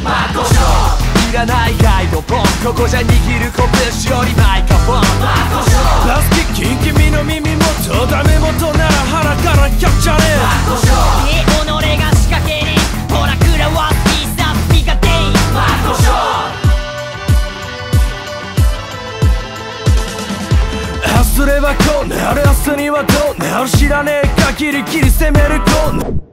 マコショいらないガイド本ここじゃ握る拳よりマイクロフォンマコショラスキッキン君の耳元ダメ元なら腹からキャッチャーねマコショで己が仕掛けねほら食らわすピザピカテイマコショすればこうなる明日にはどうなる知らねえ限り切り攻めるこう